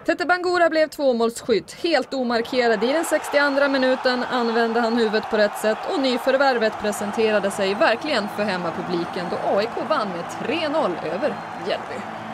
Tete Bangura blev tvåmålsskytt, helt omarkerad i den 62:a minuten använde han huvudet på rätt sätt och nyförvärvet presenterade sig verkligen för hemmapubliken då AIK vann med 3-0 över Hjällby.